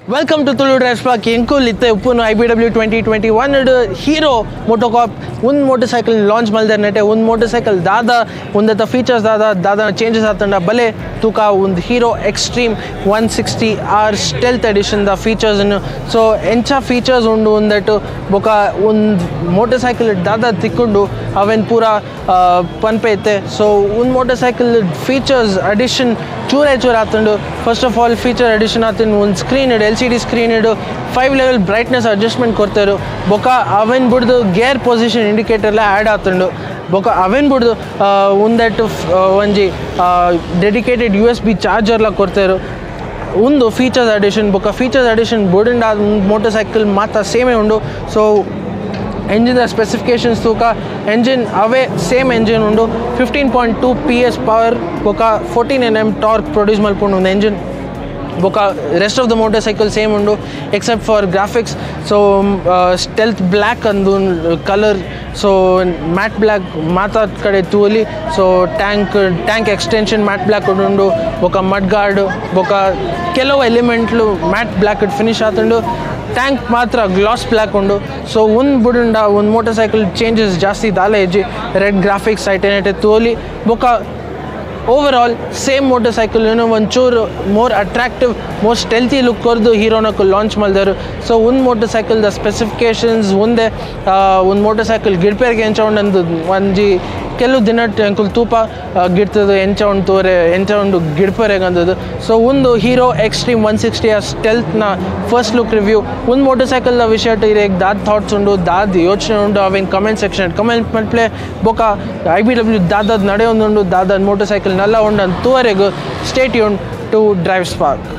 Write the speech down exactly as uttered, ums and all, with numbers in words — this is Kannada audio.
Welcome to Tulu DriveSpark. Enku litte uppunu I B W twenty twenty-one Hero Motocorp one motorcycle launch malder nete one motorcycle dada undata features dada dada changes atanda bale tuka und Hero Xtreme one sixty R stealth edition the features in so encha features undu undatu boka und motorcycle dada tikkundu aven pura panpete so one motorcycle features addition ಚೂರೇ ಚೂರು ಆತಂಡು first of all feature addition ಆತಂಡು ಒಂದು ಸ್ಕ್ರೀನ್ ಇಡು ಎಲ್ ಸಿ ಡಿ ಸ್ಕ್ರೀನ್ ಇಡು ಫೈವ್ ಲೆವೆಲ್ ಬ್ರೈಟ್ನೆಸ್ ಅಡ್ಜಸ್ಟ್ಮೆಂಟ್ ಕೊಡ್ತಾರೆ ಬೊಕ ಅವೆನ್ ಬಿಡ್ದು ಗೇರ್ ಪೊಸಿಷನ್ ಇಂಡಿಕೇಟರ್ಲ ಆ್ಯಡ್ ಆತಂಡು ಬೊಕ ಅವೆನ್ ಬಿಡ್ದು ಒಂದೆಟ್ಟು ಒಂಜಿ ಡೆಡಿಕೇಟೆಡ್ ಯು ಎಸ್ ಬಿ ಚಾರ್ಜರ್ಲ ಕೊಡ್ತಾರೆ ಒಂದು ಫೀಚರ್ಸ್ ಅಡಿಷನ್ ಬೊಕ ಫೀಚರ್ಸ್ ಅಡಿಷನ್ ಬೋರ್ಡಿಂದ ಮೋಟರ್ ಸೈಕಲ್ ಮಾತ್ರ ಸೇಮೇ ಉಂಡು so engine specifications tuka engine away same engine undu fifteen point two P S power boka fourteen newton torque produce malpundu engine boka rest of the motorcycle same undu except for graphics so uh, stealth black andu color so matte black mata kade tuli so tank tank extension matte black undu boka mud guard boka ಕೆಲವು ಎಲಿಮೆಂಟ್ಲು ಮ್ಯಾಟ್ ಬ್ಲ್ಯಾಕ್ ಫಿನಿಶ್ ಆತಂಡು ಟ್ಯಾಂಕ್ ಮಾತ್ರ ಗ್ಲಾಸ್ ಬ್ಲ್ಯಾಕ್ ಉಂಡು ಸೊ ಒಂದು ಬುಡುಂಡ ಒಂದು ಮೋಟರ್ ಸೈಕಲ್ ಚೇಂಜಸ್ ಜಾಸ್ತಿ ದಾಲೆ ಹೆಜ್ಜಿ ರೆಡ್ ಗ್ರಾಫಿಕ್ಸ್ ಐಟೆನೇಟೆ ತೋಲಿ ಬೊಕ overall same motorcycle ಏನೋ ಒಂಚೂರು more attractive more stealthy look ಕೊರ್ದು ಹೀರೋನಕ್ಕೆ ಲಾಂಚ್ ಮಾಡಿದರು ಸೊ ಒಂದು ಮೋಟರ್ ಸೈಕಲ್ದ ಸ್ಪೆಸಿಫಿಕೇಷನ್ಸ್ ಒಂದೇ ಒಂದು ಮೋಟರ್ ಸೈಕಲ್ ಗಿಡ್ಪೇರ್ಗೆ ಎಂಚ ಉಂಡು ಒಂಜಿ ಕೆಲವು ದಿನ ಅಂಕುಲ್ ತೂಪ ಗಿಡ್ತದೆ ಎಂಚ ಉಂಡು ತೋರೆ ಎಂಚ ಉಂಡು ಗಿಡ್ಪೇರೆಗೆ ಅಂದದು ಸೊ ಒಂದು ಹೀರೋ ಎಕ್ಸ್ಟ್ರೀಮ್ ಒನ್ ಸಿಕ್ಸ್ಟಿ ಆ ಸ್ಟೆಲ್ತ್ನ ಫಸ್ಟ್ ಲುಕ್ ರಿವ್ಯೂ ಒಂದು ಮೋಟರ್ ಸೈಕಲ್ನ ವಿಷಯ ಇರೇಗ ದಾದ ಥಾಟ್ಸ್ ಉಂಡು ದಾದ ಯೋಚನೆ ಉಂಡು ಅವೇನು ಕಮೆಂಟ್ ಸೆಕ್ಷನ್ ಕಮೆಂಟ್ ಮಲ್ಪ್ಲೆ ಬೊಕ ಐ ಬಿ ಡಬ್ಲ್ಯೂ ದಾದದ ನಡೆಯೊಂದುಂಡು ದಾದದ ಮೋಟರ್ ಸೈಕಲ್ ನಲ್ಲ ಉಂಡು ಅಂತ ತೂವರೆಗೂ stay tuned to Drive spark.